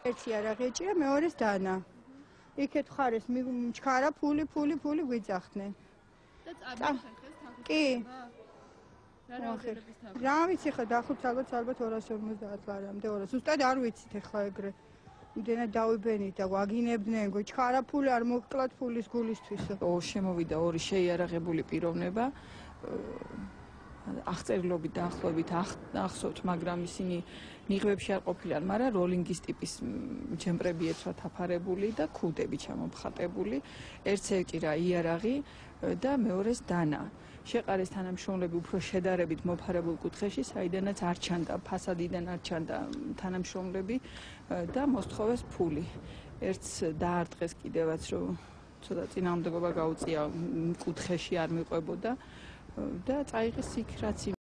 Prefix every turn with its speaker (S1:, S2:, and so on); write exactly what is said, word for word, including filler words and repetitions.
S1: ერთი იარაღი ეჭირა, მეორეს დანა. იქეთ ხარეს ჩქარა ფული, ფული, ფული გვიძახდნენ.
S2: და წამიხენ ხეს თანხის
S1: კი.
S2: რა რაოდენობის თანხი?
S1: რა ვიცი ხა დახუც ალბათ ალბათ ორას ორმოცდაათ ლარამდე ორას. ზუსტად არ ვიცით ახლა ეგრე. იმდენად დავიბენით და ვაგინებდნენ, ჩქარა ფული არ მოგკლათ ფულის გულისთვისო.
S3: შემოვიდა ორი შეიარაღებული პიროვნება. აღწერილობით დაახლოებით ახსოვთ, მაგრამ ისინი ნიღბებში არ ყოფილან, მაგრამ როლინგის ტიპის ჯემპრები ეცვათ აფარებული და ქუდები ჩამომხატებული. ერთს ეჭირა იარაღი და მეორეს დანა. შეყარეს თანამშრომლები უფრო შედარებით მოფარებულ კუთხეში, საიდანაც არ ჩანდა, ფასადიდან არ ჩანდა თანამშრომლები და მოსთხოვეს ფული. ერთს დაარტყეს კიდევაც, რომ ცოტა წინააღმდეგობა გაუწია, კუთხეში არ მიყვებოდა და წაიღეს იქ რაც